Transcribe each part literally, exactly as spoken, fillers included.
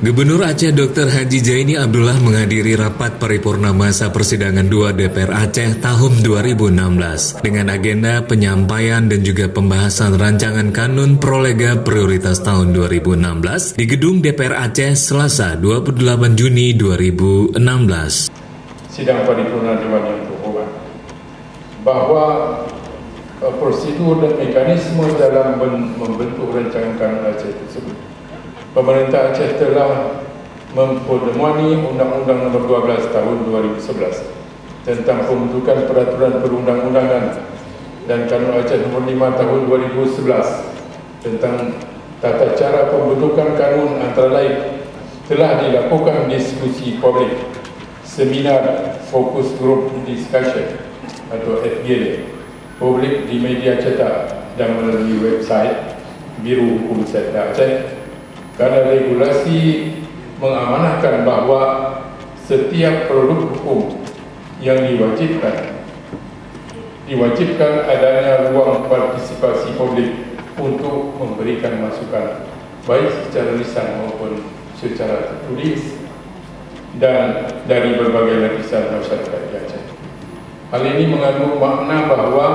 Gubernur Aceh Doktor Haji Zaini Abdullah menghadiri rapat paripurna masa persidangan dua D P R Aceh tahun dua ribu enam belas dengan agenda penyampaian dan juga pembahasan rancangan kanun prolega prioritas tahun dua ribu enam belas di gedung D P R Aceh Selasa dua puluh delapan Juni dua ribu enam belas. Sidang paripurna Dewan yang terhormat, bahwa uh, prosedur dan mekanisme dalam membentuk rancangan kanun Aceh tersebut, pemerintah Aceh telah memperdomani Undang-Undang Nomor dua belas Tahun dua ribu sebelas tentang pembentukan peraturan perundang-undangan dan Kanun Aceh Nomor lima Tahun dua ribu sebelas tentang tata cara pembentukan kanun, antara lain telah dilakukan diskusi publik, seminar fokus group discussion atau F G D publik di media cetak dan melalui website Biro Hukum Setda Aceh. Karena regulasi mengamanahkan bahawa setiap produk hukum yang diwajibkan diwajibkan adanya ruang partisipasi publik untuk memberikan masukan baik secara lisan maupun secara tertulis dan dari berbagai lapisan masyarakat di Aceh. Hal ini mengandung makna bahawa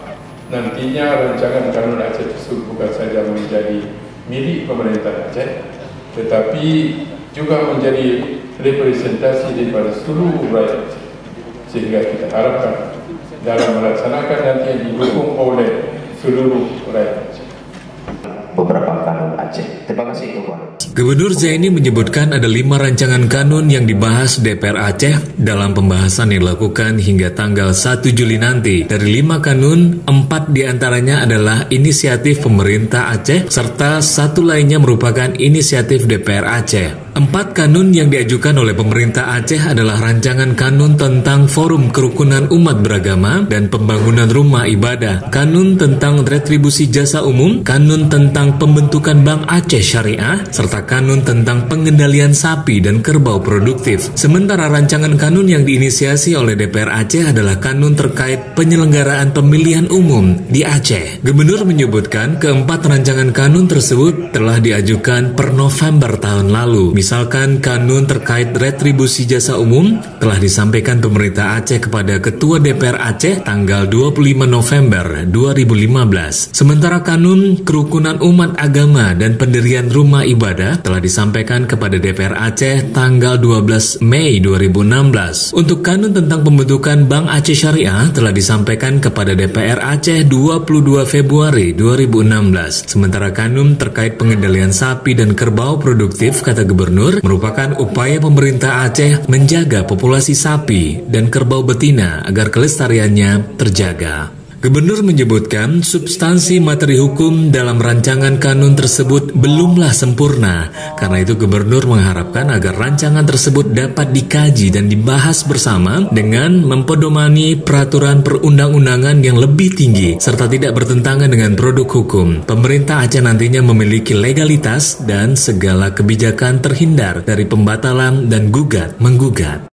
nantinya rancangan kanun Aceh tersebut bukan saja menjadi milik pemerintah Aceh, tetapi juga menjadi representasi daripada seluruh rakyat Aceh. Sehingga kita harapkan dalam melaksanakan nanti yang didukung oleh seluruh rakyat Aceh. Beberapa kanun Aceh. Terima kasih Tuan. Gubernur Zaini menyebutkan ada lima rancangan kanun yang dibahas D P R Aceh dalam pembahasan yang dilakukan hingga tanggal satu Juli nanti. Dari lima kanun, empat diantaranya adalah inisiatif pemerintah Aceh, serta satu lainnya merupakan inisiatif D P R Aceh. Empat kanun yang diajukan oleh pemerintah Aceh adalah rancangan kanun tentang Forum Kerukunan Umat Beragama dan Pembangunan Rumah Ibadah, kanun tentang retribusi jasa umum, kanun tentang pembentukan Bank Aceh Syariah, serta kanun tentang pengendalian sapi dan kerbau produktif. Sementara rancangan kanun yang diinisiasi oleh D P R Aceh adalah kanun terkait penyelenggaraan pemilihan umum di Aceh. Gubernur menyebutkan keempat rancangan kanun tersebut telah diajukan per November tahun lalu. Misalkan kanun terkait retribusi jasa umum telah disampaikan pemerintah Aceh kepada Ketua D P R Aceh tanggal dua puluh lima November dua ribu lima belas. Sementara kanun kerukunan umat agama dan pendirian rumah ibadah telah disampaikan kepada D P R Aceh tanggal dua belas Mei dua ribu enam belas. Untuk kanun tentang pembentukan Bank Aceh Syariah telah disampaikan kepada D P R Aceh dua puluh dua Februari dua ribu enam belas. Sementara kanun terkait pengendalian sapi dan kerbau produktif, kata Gubernur, merupakan upaya pemerintah Aceh menjaga populasi sapi dan kerbau betina agar kelestariannya terjaga. Gubernur menyebutkan substansi materi hukum dalam rancangan kanun tersebut belumlah sempurna. Karena itu Gubernur mengharapkan agar rancangan tersebut dapat dikaji dan dibahas bersama dengan mempedomani peraturan perundang-undangan yang lebih tinggi serta tidak bertentangan dengan produk hukum. Pemerintah Aceh nantinya memiliki legalitas dan segala kebijakan terhindar dari pembatalan dan gugat-menggugat.